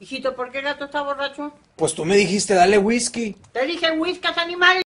Hijito, ¿por qué el gato está borracho? Pues tú me dijiste, dale whisky. Te dije whiskas, animal.